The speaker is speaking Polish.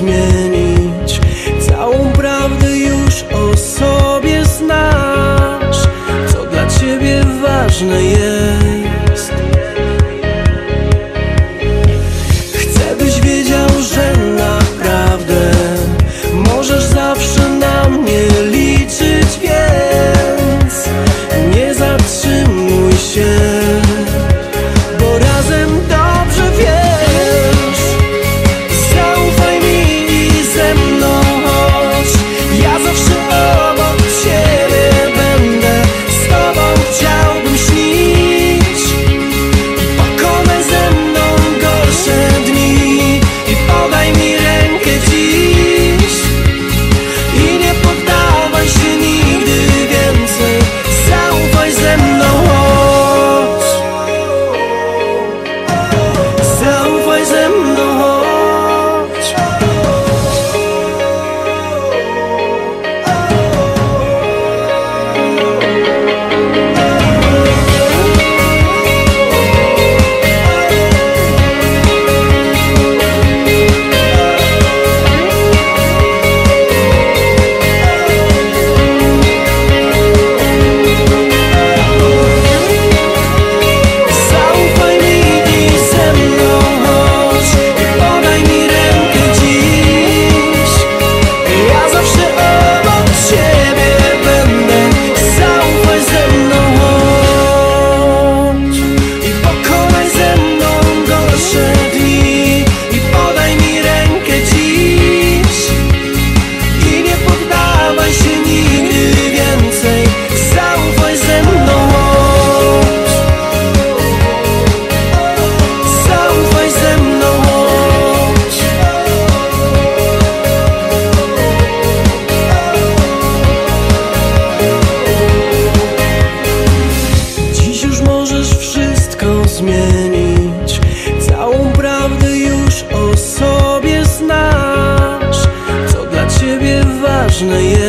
zmienić. Całą prawdę już o sobie znasz. Co dla ciebie ważne jest. Chcę, byś wiedział, że naprawdę możesz zawsze na mnie liczyć, więc nie zatrzymuj się, bo razem dobrze wiesz. Zaufaj mi i ze mną chodź, ja zawsze obok ciebie będę. Z tobą chciałbym śnić, pokonaj ze mną gorsze dni i podaj mi rękę dziś. I nie poddawaj się nigdy więcej, zaufaj ze mną chodź. Zaufaj ze mną chodź. Zaufaj mi i ze mną chodź i podaj mi rękę dziś. Ja zawsze obok ciebie będę. Zaufaj ze mną chodź i pokonaj ze mną gorsze dni i podaj mi rękę dziś. I nie poddawaj się nigdy więcej, zaufaj ze mną chodź. Zaufaj ze mną chodź. Dziś już możesz wszystko zmienić. Całą prawdę już o sobie znasz. Co dla ciebie ważne jest.